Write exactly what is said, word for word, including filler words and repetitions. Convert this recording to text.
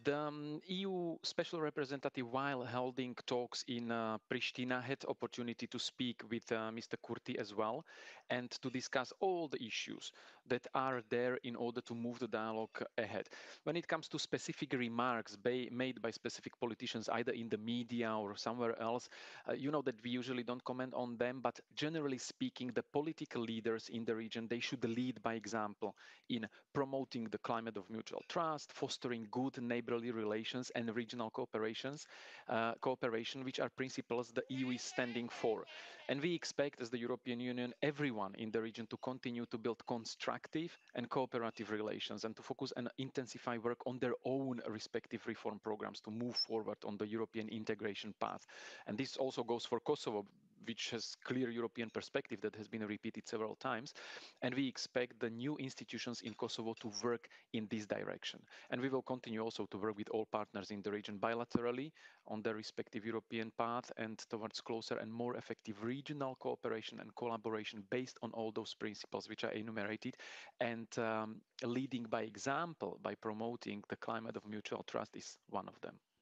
The um, E U Special Representative, while holding talks in uh, Pristina, had opportunity to speak with uh, Mister Kurti as well, and to discuss all the issues that are there in order to move the dialogue ahead. When it comes to specific remarks by, made by specific politicians, either in the media or somewhere else, uh, you know that we usually don't comment on them, but generally speaking, the political leaders in the region, they should lead by example in promoting the climate of mutual trust, fostering good neighborly relations and regional cooperations, uh, cooperation, which are principles the E U is standing for. And we expect, as the European Union, everyone in the region to continue to build constructive and cooperative relations and to focus and intensify work on their own respective reform programs to move forward on the European integration path. And this also goes for Kosovo, which has clear European perspective that has been repeated several times. And we expect the new institutions in Kosovo to work in this direction. And we will continue also to work with all partners in the region bilaterally on their respective European path and towards closer and more effective regional cooperation and collaboration based on all those principles which are enumerated, and um, leading by example by promoting the climate of mutual trust is one of them.